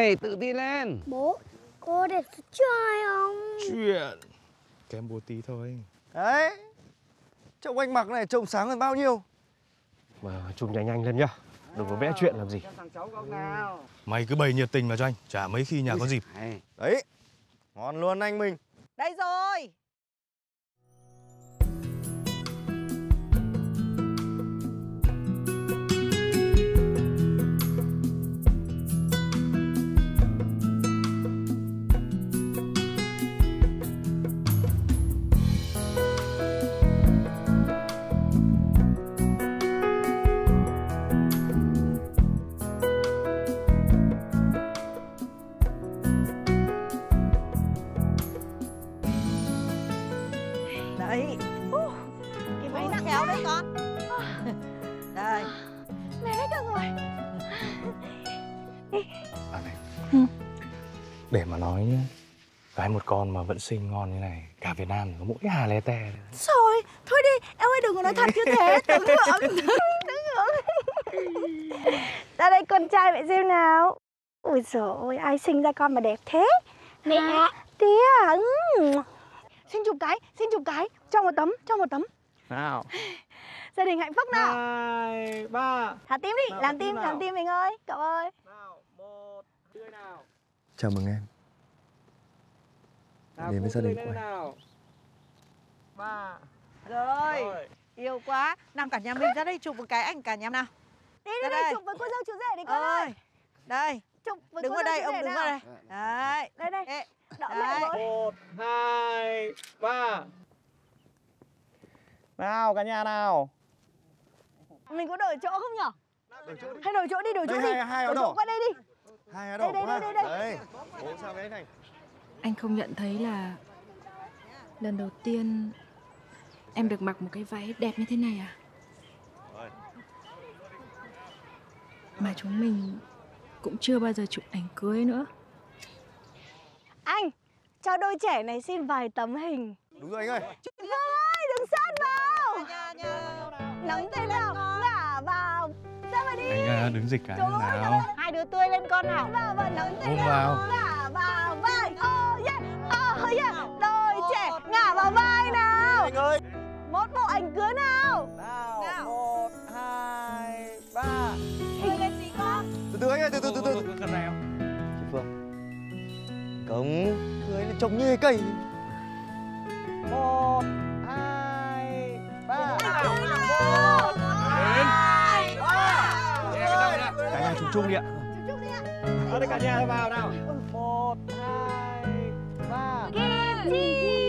này, tự tin lên. Bố, cô đẹp trai không? Chuyện kém bố tí thôi. Đấy, trông anh mặc này trông sáng hơn bao nhiêu. Mà chụp nhanh nhanh lên nhá, đừng có vẽ chuyện làm gì. Mày cứ bày nhiệt tình vào cho anh, chả mấy khi nhà có dịp. Đấy, ngon luôn anh mình. Đây rồi. Đấy. Cái váy khéo đấy con. Đây. Mẹ hết cả rồi. À này, để mà nói nhá, gái một con mà vẫn xinh ngon như này, cả Việt Nam có mỗi Hà Lê Tè. Rồi, thôi đi, em ơi đừng có nói thật như thế. Tưởng tượng. Ra đây con trai mẹ xem nào. Ôi giời ơi, ai sinh ra con mà đẹp thế? Mẹ. Tía à? Xin chụp cái. Cho một tấm. Nào. Gia đình hạnh phúc nào. 2, 3. Thả tim đi, làm tim mình ơi. Cậu ơi. Nào, 1, tươi nào. Chào mừng em đến với gia đình của em. Nào. 3. Rồi. Yêu quá. Nào cả nhà mình ra đây chụp một cái ảnh cả nhà nào. Đi Ra đi, đây. chụp với cô dâu chú rể đi con ơi. Đây. Chụp với Đứng cô ở dâu đây, chú ông rể đứng nào. ở đây. Đấy. Đây. Ê, Đỡ đấy. mẹ với. 1, 2, 3. Nào cả nhà nào. Mình có đổi chỗ không nhở? Hay đổi chỗ đi. Đây, hai áo Đổi đỏ. chỗ qua đây đi. Hai áo đỏ. Đây. Đấy. Bố sao đấy này. Anh không nhận thấy là lần đầu tiên em được mặc một cái váy đẹp như thế này à? Mà chúng mình cũng chưa bao giờ chụp ảnh cưới nữa. Anh, cho đôi trẻ này xin vài tấm hình. Đúng rồi anh ơi. Dương ơi, đừng sát vào. Nắm tay nào, ngả vào. Sao mà đi. Anh đứng dịch cái nào. Hai đứa tươi lên con nào. Vào, nắm tay Ôm nào, vào. ngả vào vai. Oh yeah. Đôi trẻ, ngả vào vai nào. Anh ơi. Một bộ ảnh cưới nào. Nào. 1, 2, 3. Hình lên gì con? Từ anh ơi, từ. Gần này không? Chị Phương. Cống cưới là trông như cây. 1, 2, 3. Cả nhà chụp chung đi ạ. Ở đây cả nhà vào nào. 1, 2, 3. Kim Chi.